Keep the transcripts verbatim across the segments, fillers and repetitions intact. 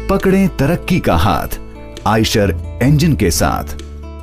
पकड़ें तरक्की का हाथ आयशर इंजन के साथ।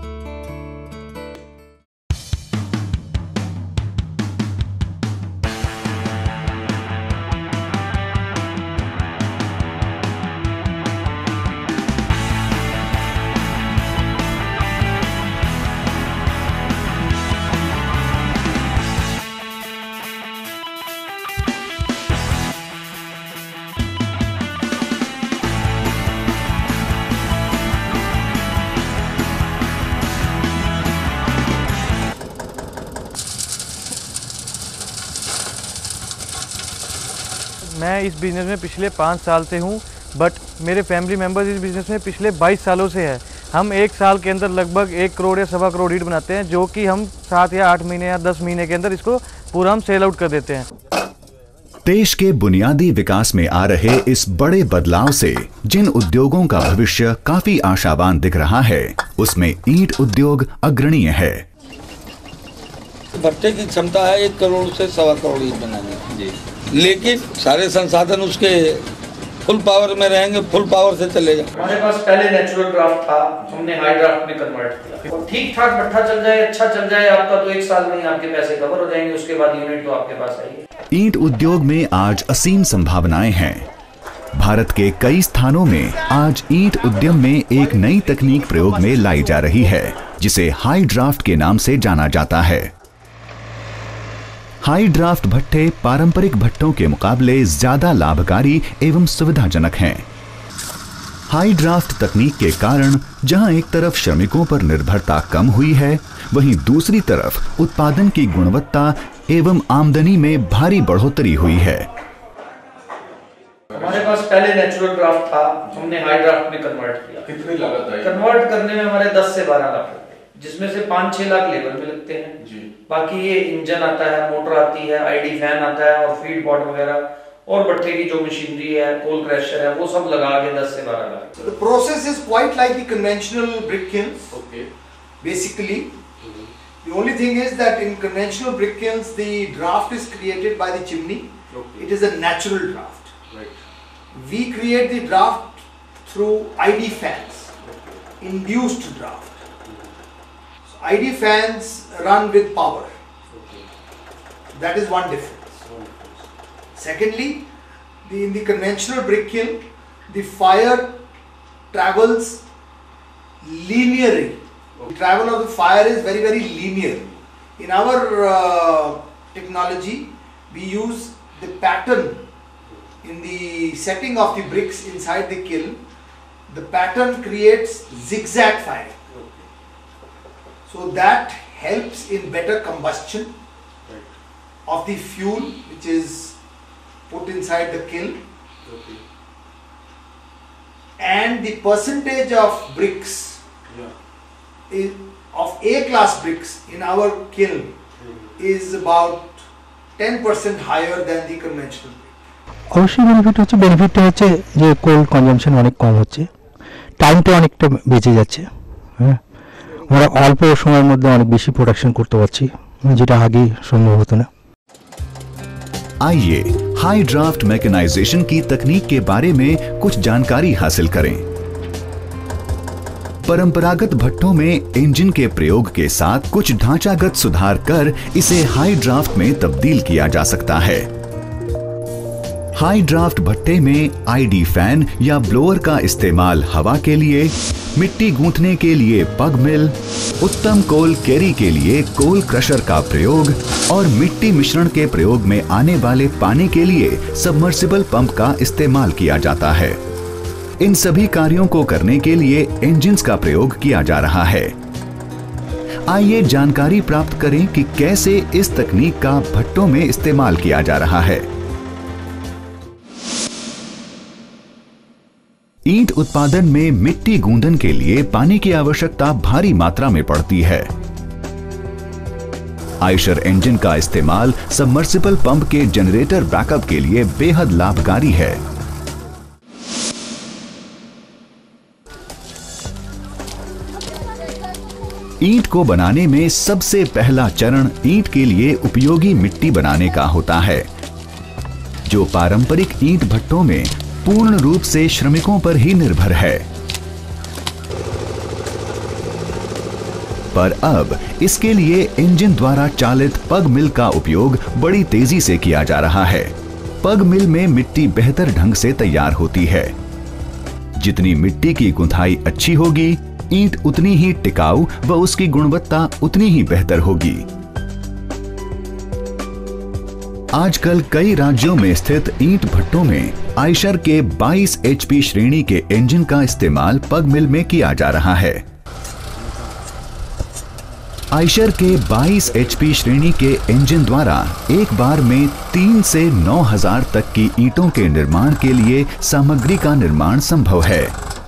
मैं इस बिज़नेस में पिछले पाँच साल से हूँ, बट मेरे फैमिली मेम्बर्स इस बिज़नेस में पिछले बाईस सालों से है। हम एक साल के अंदर लगभग एक करोड़ या सवा करोड़ ईंट बनाते हैं, जो कि हम सात या आठ महीने या दस महीने के अंदर इसको पूरा हम सेल आउट कर देते हैं। देश के बुनियादी विकास में आ रहे इस बड़े बदलाव से जिन उद्योगों का भविष्य काफी आशावान दिख रहा है, उसमें ईंट उद्योग अग्रणीय है। भट्टे की क्षमता है एक करोड़ से सवा करोड़ ईंट बनाने जी, लेकिन सारे संसाधन उसके फुल पावर में रहेंगे, फुल पावर से चलेगा। हमारे पास पहले नेचुरल ड्राफ्ट था, हमने हाई ड्राफ्ट में कन्वर्ट किया। ठीक ठाक भट्ठा चल जाए, अच्छा चल जाए आपका, तो एक साल में ही आपके पैसे कवर हो जाएंगे। उसके बाद यूनिट तो आपके पास आएगी। ईंट उद्योग में आज असीम संभावनाएं हैं। भारत के कई स्थानों में आज ईंट उद्यम में एक नई तकनीक प्रयोग में लाई जा रही है, जिसे हाई ड्राफ्ट के नाम से जाना जाता है। हाई ड्राफ्ट भट्टे पारंपरिक भट्टों के मुकाबले ज्यादा लाभकारी एवं सुविधाजनक हैं। हाई ड्राफ्ट तकनीक के कारण जहां एक तरफ श्रमिकों पर निर्भरता कम हुई है, वहीं दूसरी तरफ उत्पादन की गुणवत्ता एवं आमदनी में भारी बढ़ोतरी हुई है। हमारे पास पहले नेचुरल ड्राफ्ट था, हमने हाई ड्राफ्ट में कन्वर्ट किया। कितनी लागत आई? कन्वर्ट करने में हमारे दस से बारह लाख लगते हैं, जिसमें से पाँच छह लाख लेबर में लगते हैं जी। बाकी ये इंजन आता है, मोटर आती है, आईडी फैन आता है और फीड पॉट वगैरह और भट्टे की जो मशीनरी है, कोल क्रशर है, वो सब लगा के दस से बारह lakh. The process is quite like the conventional brick kilns. Okay. Basically, mm-hmm. the only thing is that in conventional brick kilns, the draft is created by the chimney. Okay. It is a natural draft. Right. We create the draft through I D fans, okay. Induced draft. I D fans run with power. Okay. That is one difference. One difference. Secondly, the, in the conventional brick kiln, the fire travels linearly. Okay. The travel of the fire is very very linear. In our uh, technology, we use the pattern in the setting of the bricks inside the kiln. The pattern creates zigzag firing. So that helps in better combustion right. of the fuel which is put inside the kiln, okay. and the percentage of bricks yeah. is, of A class bricks in our kiln mm-hmm. is about ten percent higher than the conventional brick. অবশ্যই benefit হচ্ছে বেনিফিটটা হচ্ছে যে কোল consumption অনেক কম হচ্ছে, টাইমটা অনেকটা বেঁচে যাচ্ছে। হ্যাঁ, আমরা অল্প সময়ের মধ্যে অনেক বেশি প্রোডাকশন করতে পারছি, যেটা আগে সম্ভব হতো না। आइए हाई ड्राफ्ट मैकेनाइजेशन की तकनीक के बारे में कुछ जानकारी हासिल करें। परंपरागत भट्टों में इंजन के प्रयोग के साथ कुछ ढांचागत सुधार कर इसे हाई ड्राफ्ट में तब्दील किया जा सकता है। हाई ड्राफ्ट भट्टे में आईडी फैन या ब्लोअर का इस्तेमाल हवा के लिए, मिट्टी गूंथने के लिए पग मिल, उत्तम कोल कैरी के लिए कोल क्रशर का प्रयोग और मिट्टी मिश्रण के प्रयोग में आने वाले पानी के लिए सबमर्सिबल पंप का इस्तेमाल किया जाता है। इन सभी कार्यों को करने के लिए इंजन्स का प्रयोग किया जा रहा है। आइए जानकारी प्राप्त करें कि कैसे इस तकनीक का भट्टों में इस्तेमाल किया जा रहा है। ईंट उत्पादन में मिट्टी गूंदन के लिए पानी की आवश्यकता भारी मात्रा में पड़ती है। आयशर इंजन का इस्तेमाल सबमर्सिबल पंप के जनरेटर बैकअप के लिए बेहद लाभकारी है। ईंट को बनाने में सबसे पहला चरण ईंट के लिए उपयोगी मिट्टी बनाने का होता है, जो पारंपरिक ईंट भट्टों में पूर्ण रूप से श्रमिकों पर ही निर्भर है। पर अब इसके लिए इंजन द्वारा चालित पग मिल का उपयोग बड़ी तेजी से किया जा रहा है। पग मिल में मिट्टी बेहतर ढंग से तैयार होती है। जितनी मिट्टी की गुंथाई अच्छी होगी, ईंट उतनी ही टिकाऊ व उसकी गुणवत्ता उतनी ही बेहतर होगी। आजकल कई राज्यों में स्थित ईंट भट्टों में आयशर के बाईस एचपी श्रेणी के इंजन का इस्तेमाल पग मिल में किया जा रहा है। आयशर के बाईस एचपी श्रेणी के इंजन द्वारा एक बार में तीन से नौ हजार तक की ईंटों के निर्माण के लिए सामग्री का निर्माण संभव है।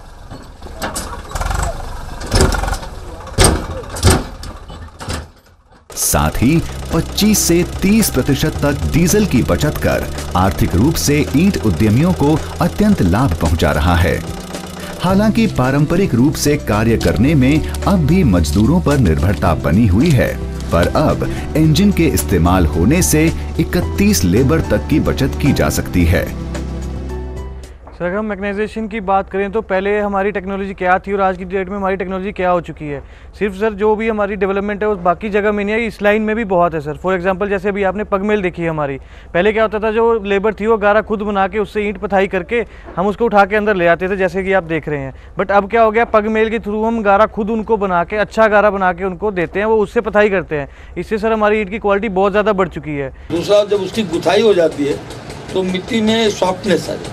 साथ ही पच्चीस से तीस प्रतिशत तक डीजल की बचत कर आर्थिक रूप से ईंट उद्यमियों को अत्यंत लाभ पहुंचा रहा है। हालांकि पारंपरिक रूप से कार्य करने में अब भी मजदूरों पर निर्भरता बनी हुई है, पर अब इंजन के इस्तेमाल होने से इकतीस लेबर तक की बचत की जा सकती है। सर अगर हम मैकेनाइजेशन की बात करें तो पहले हमारी टेक्नोलॉजी क्या थी और आज की डेट में हमारी टेक्नोलॉजी क्या हो चुकी है। सिर्फ सर जो भी हमारी डेवलपमेंट है उस बाकी जगह में नहीं है, इस लाइन में भी बहुत है सर। फॉर एग्जांपल जैसे अभी आपने पग मिल देखी है हमारी, पहले क्या होता था जो लेबर थी वो गारा खुद बना के उससे ईंट पथाई करके हम उसको उठा के अंदर ले आते थे, जैसे कि आप देख रहे हैं। बट अब क्या हो गया, पग मिल के थ्रू हम गारा खुद उनको बना के अच्छा गारा बना के उनको देते हैं, वो उससे पथाई करते हैं। इससे सर हमारी ईंट की क्वालिटी बहुत ज़्यादा बढ़ चुकी है। दूसरा, जब उसकी गुथाई हो जाती है तो मिट्टी में सॉफ्टनेस आ जाती है,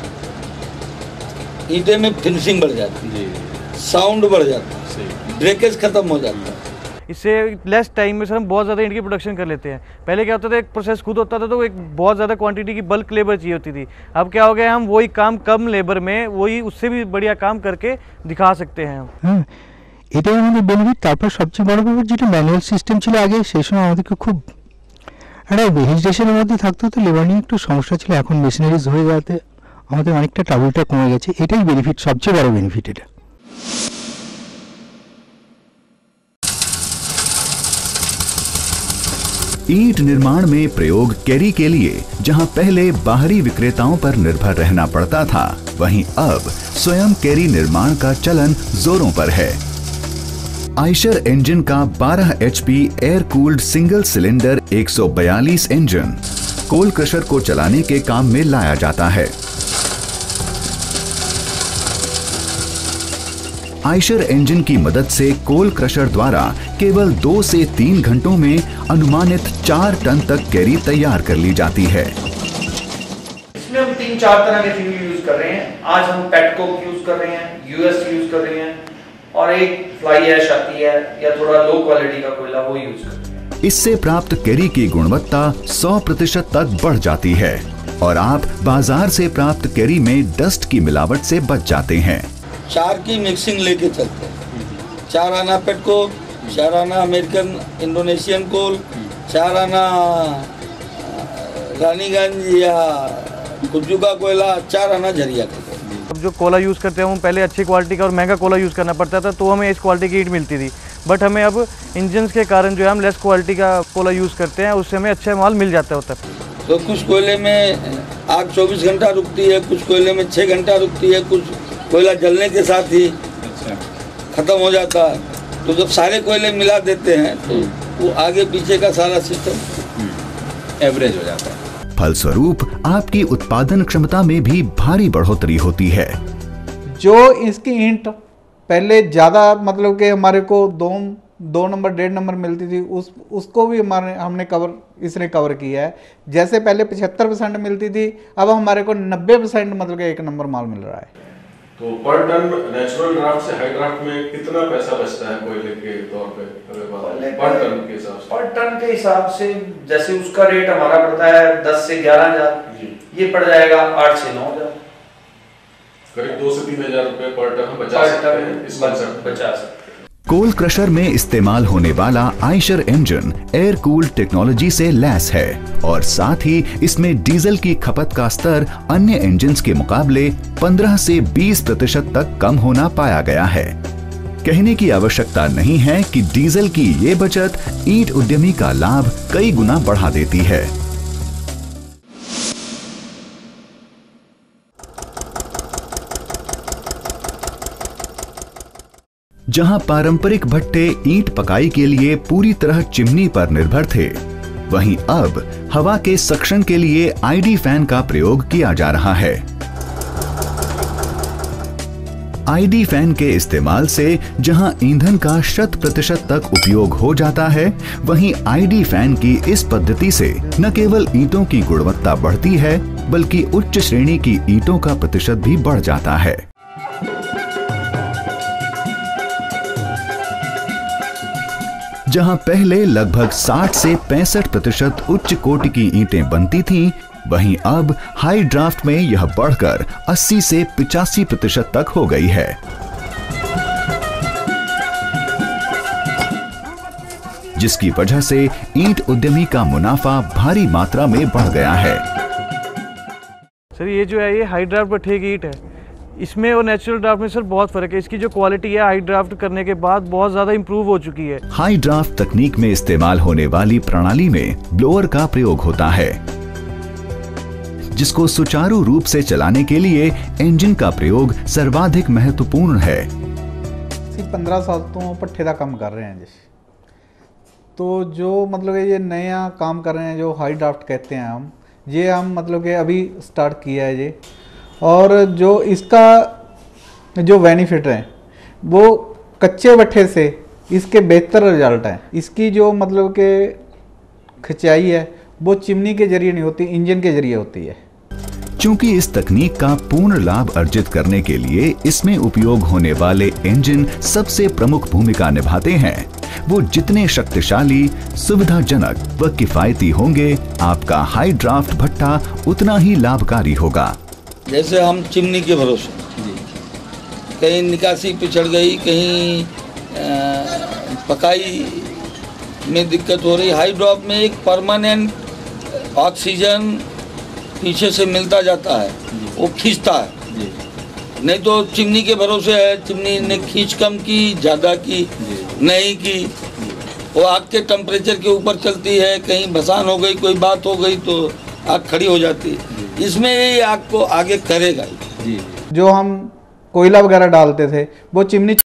ईंटे में फिनिशिंग बढ़ जाती है, साउंड बढ़ जाता है, ब्रेकेज खत्म हो जाता है। इससे लेस टाइम में सर हम बहुत ज़्यादा ईंट की प्रोडक्शन कर लेते हैं। पहले क्या होता था, एक प्रोसेस खुद होता था तो एक बहुत ज़्यादा क्वांटिटी की बल्क लेबर चाहिए होती थी। अब क्या हो गया, हम वही काम कम लेबर में वही उससे भी बढ़िया काम करके दिखा सकते हैं। হ্যাঁ, এটাই আমাদের বেনিফিট। তারপর সবচেয়ে বড় ব্যাপার যেটা ম্যানুয়াল সিস্টেম ছিল আগে, সেই সময় আমাদেরকে খুব একটা হেজিটেশনের মধ্যে থাকতে হতো, লেবার নিয়ে একটু সমস্যা ছিল। এখন মেশিনারিজ হয়ে যাওয়াতে আমাদের অনেকটা ট্রাবলটা কমে গেছে। এটাই বেনিফিট, সবচেয়ে বড় বেনিফিট এটা। ईंट निर्माण में प्रयोग कैरी के लिए जहां पहले बाहरी विक्रेताओं पर निर्भर रहना पड़ता था, वहीं अब स्वयं कैरी निर्माण का चलन जोरों पर है। आयशर इंजन का बारह HP air cooled single cylinder एक सौ बयालीस इंजन कोल क्रशर को चलाने के काम में लाया जाता है। आयशर इंजन की मदद से कोल क्रशर द्वारा केवल दो से तीन घंटों में अनुमानित चार टन तक कैरी तैयार कर ली जाती है। इसमें हम तीन चार तरह के फ्यूल यूज कर रहे हैं। आज हम पेटकोक यूज कर रहे हैं, यूएस यूज कर रहे हैं, और एक फ्लाई ऐश आती है या थोड़ा लो क्वालिटी का कोयला, वो यूज कर रहे हैं। इससे प्राप्त कैरी की गुणवत्ता सौ प्रतिशत तक बढ़ जाती है और आप बाजार से प्राप्त कैरी में डस्ट की मिलावट से बच जाते हैं। चार की मिक्सिंग लेके चलते हैं, चार आना पेटकोक, चार आना अमेरिकन इंडोनेशियन कोल, चार आना रानीगंज या कुज्जू का कोयला, चार आना झरिया का। अब जो कोला यूज़ करते हैं वो पहले अच्छी क्वालिटी का और महंगा कोला यूज़ करना पड़ता था, तो हमें इस क्वालिटी की ईंट मिलती थी। बट हमें अब इंजन के कारण जो है हम लेस क्वालिटी का कोला यूज़ करते हैं, उससे हमें अच्छा माल मिल जाता होता है। तो कुछ कोयले में आग चौबीस घंटा रुकती है, कुछ कोयले में छः घंटा रुकती है, कुछ कोयला जलने के साथ ही खत्म हो जाता है। तो जब सारे कोयले मिला देते हैं तो वो आगे पीछे का सारा सिस्टम एवरेज हो जाता है। फलस्वरूप आपकी उत्पादन क्षमता में भी भारी बढ़ोतरी होती है। जो इसकी ईंट पहले ज़्यादा मतलब कि हमारे को दो दो नंबर डेढ़ नंबर मिलती थी, उस उसको भी हमारे हमने कवर इसने कवर किया है। जैसे पहले पचहत्तर परसेंट मिलती थी, अब हमारे को नब्बे परसेंट मतलब कि एक नंबर माल मिल रहा है। तो पर टन नेचुरल ड्राफ्ट से हाई ड्राफ्ट में कितना पैसा बचता है कोयले के तौर पे, अगर बात पर टन के हिसाब से? पर टन के हिसाब से जैसे उसका रेट हमारा पड़ता है दस से ग्यारह हजार, ये पड़ जाएगा आठ से नौ हजार, करीब दो से तीन हजार रुपए पर टन हम बचा सकते हैं इस कंसेप्ट बचा सकते हैं। कोल क्रशर में इस्तेमाल होने वाला Eicher engine air cooled technology से लैस है और साथ ही इसमें डीजल की खपत का स्तर अन्य इंजन्स के मुकाबले पंद्रह से बीस प्रतिशत तक कम होना पाया गया है। कहने की आवश्यकता नहीं है कि डीजल की ये बचत ईंट उद्यमी का लाभ कई गुना बढ़ा देती है। जहां पारंपरिक भट्टे ईंट पकाई के लिए पूरी तरह चिमनी पर निर्भर थे, वहीं अब हवा के सक्शन के लिए आईडी फैन का प्रयोग किया जा रहा है। आईडी फैन के इस्तेमाल से जहां ईंधन का शत प्रतिशत तक उपयोग हो जाता है, वहीं आईडी फैन की इस पद्धति से न केवल ईंटों की गुणवत्ता बढ़ती है, बल्कि उच्च श्रेणी की ईंटों का प्रतिशत भी बढ़ जाता है। जहां पहले लगभग साठ से पैंसठ प्रतिशत उच्च कोटि की ईंटें बनती थीं, वहीं अब हाई ड्राफ्ट में यह बढ़कर अस्सी से पचासी प्रतिशत तक हो गई है, जिसकी वजह से ईंट उद्यमी का मुनाफा भारी मात्रा में बढ़ गया है। सर ये जो है ये हाई ड्राफ्ट भट्ठे की ईंट है, इसमें और नेचुरल ड्राफ्ट में सर बहुत फर्क है। इसकी जो क्वालिटी है हाई ड्राफ्ट करने के बाद बहुत ज्यादा इंप्रूव हो चुकी है। हाई ड्राफ्ट तकनीक में इस्तेमाल होने वाली प्रणाली में ब्लोअर का प्रयोग होता है, जिसको सुचारू रूप से चलाने के लिए इंजन का प्रयोग सर्वाधिक महत्वपूर्ण है। पंद्रह साल तो भट्ठे का काम कर रहे हैं जी, तो जो मतलब ये नया काम कर रहे हैं जो हाई ड्राफ्ट कहते हैं हम, ये हम मतलब कि अभी स्टार्ट किया है ये। और जो इसका जो बेनिफिट है वो कच्चे भट्ठे से इसके बेहतर रिजल्ट है। इसकी जो मतलब के खिंचाई है वो चिमनी के जरिए नहीं होती, इंजन के जरिए होती है। चूंकि इस तकनीक का पूर्ण लाभ अर्जित करने के लिए इसमें उपयोग होने वाले इंजन सबसे प्रमुख भूमिका निभाते हैं, वो जितने शक्तिशाली, सुविधाजनक व किफायती होंगे, आपका हाई ड्राफ्ट भट्टा उतना ही लाभकारी होगा। जैसे हम चिमनी के भरोसे, कहीं निकासी पिछड़ गई, कहीं आ, पकाई में दिक्कत हो रही, हाई ड्रॉप में एक परमानेंट ऑक्सीजन पीछे से मिलता जाता है, वो खींचता है। नहीं तो चिमनी के भरोसे है, चिमनी ने खींच कम की, ज़्यादा की, नहीं की, वो आग के टेम्परेचर के ऊपर चलती है। कहीं भसान हो गई, कोई बात हो गई तो आग खड़ी हो जाती है। इसमें ये आग को आगे करेगा। जो हम कोयला वगैरह डालते थे वो चिमनी